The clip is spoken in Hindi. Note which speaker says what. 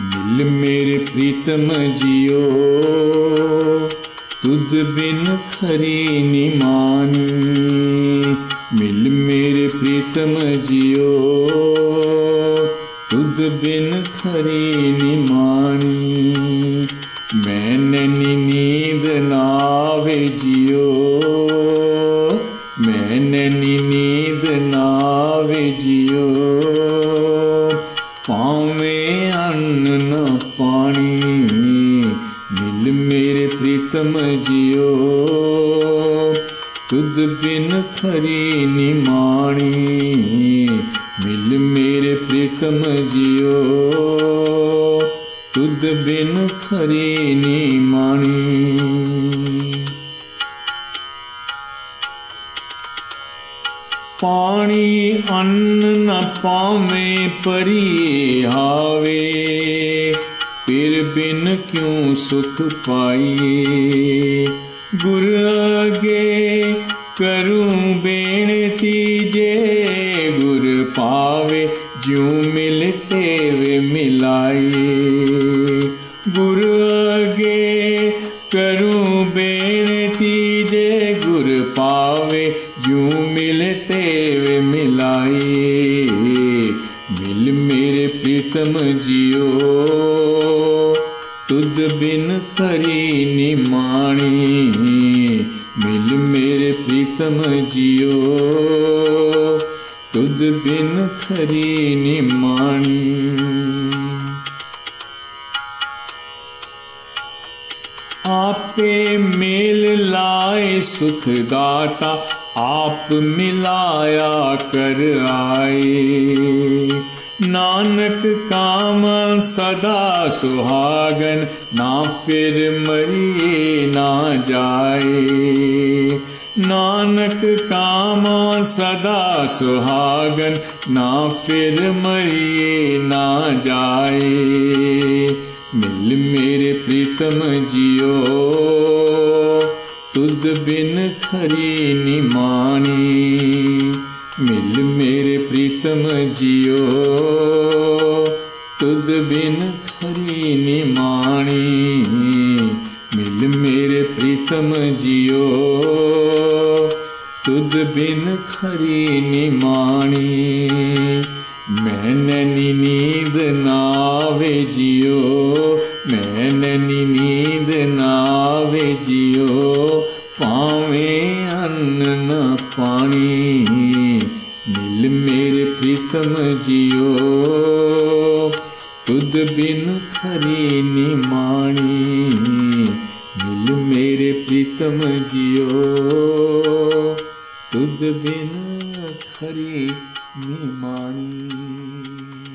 Speaker 1: मिल मेरे प्रीतम जियो तुझ बिन खरी निमानी। मिल मेरे प्रीतम जियो तुझ बिन खरी निमानी। मैंने नींद नावे जियो मैंने नींद नावे जियो। पावे अन्न न पानी मिल मेरे प्रीतम जियो तुझ बिन खरी निमानी। मिल मेरे प्रीतम जियो तुझ बिन खरी निमानी। पानी अन्न न पावे परिये हावे फिर बिन क्यों सुख पाइए। गुर आगे करूं बेनती जे गुर पावे ज्यों मिलते वे मिलाइए। गुर आगे करूं बेनती जे गुर पावे ज्यों मिलते वे मिलाइए। मिल मेरे प्रीतम जियो तुझ बिन खरी निमानी। मिल मेरे प्रीतम जियो तुझ बिन खरी निमानी। आपे मेल लाए सुख दाता आप मिलाया कर आए। नानक काम सदा सुहागन ना फिर मरिए ना जाए। नानक काम सदा सुहागन ना फिर मरिए ना जाए। मिल मेरे प्रीतम जियो तुझ बिन खरी निमानी। मिल मेरे प्रीतम जियो तुझ बिन खरी निमानी। मिल मेरे प्रीतम जियो तुझ बिन खरी निमानी। मैंने नींद नावे जियो मैंने नींद नावे जियो। पावे अन्न न पानी मिल मेरे प्रीतम जियो तुझ बिन खरी निमानी। मिल मेरे प्रीतम जियो तुझ बिन खरी निमानी।